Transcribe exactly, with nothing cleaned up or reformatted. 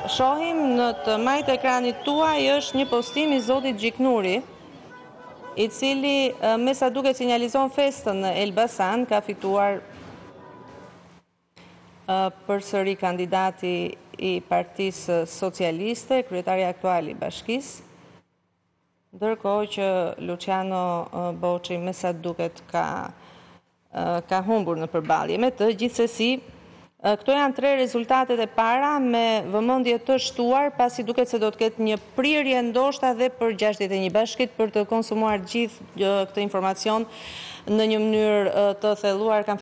shohim në të majtë ekranit tuaj është një postim i zotit Gjiknuri, i cili me sa duket sinjalizon festën në Elbasan, ka fituar përsëri kandidati i Partisë Socialiste, kryetari aktual i Bashkisë, ndërkohë që Luciano Boçi me sa duket ka ka humbur në përballje me të. Gjithsesi, këto janë tre rezultatet e para me vëmendje të shtuar, pasi duket se do të ketë një prirje ndoshta dhe për gjashtëdhjetë e një bashkit për të konsumuar gjithë këtë informacion në një mënyrë të thelluar.